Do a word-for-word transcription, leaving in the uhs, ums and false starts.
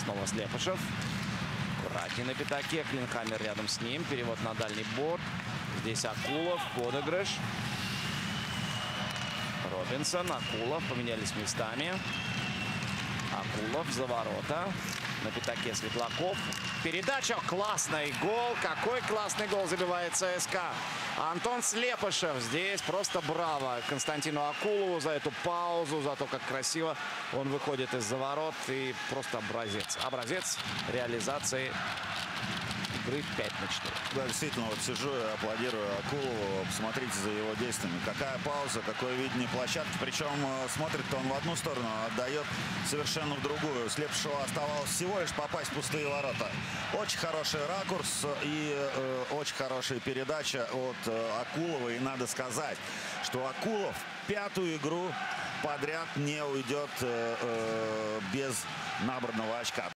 Снова Слепышев. Аккуратнее на пятаке. Клинхаммер рядом с ним. Перевод на дальний борт. Здесь Акулов. Подыгрыш. Робинсон. Акулов. Поменялись местами. Акулов за ворота. На пятаке Светлаков. Передача. Классный гол. Какой классный гол забивает ЦСКА. Антон Слепышев. Здесь просто браво Константину Акулову за эту паузу, за то, как красиво он выходит из-за ворот. И просто образец. Образец реализации игры пять на четыре. Да, действительно, вот сижу и аплодирую Акулову. Посмотрите за его действиями. Какая пауза, какое видение площадки. Причем смотрит-то он в одну сторону, а отдает совершенно в другую. Слепышеву оставалось всего лишь попасть в пустые ворота. Очень хороший ракурс и э, очень хорошая передача от э, Акулова. И надо сказать, что Акулов пятую игру подряд не уйдет э, э, без набранного очка.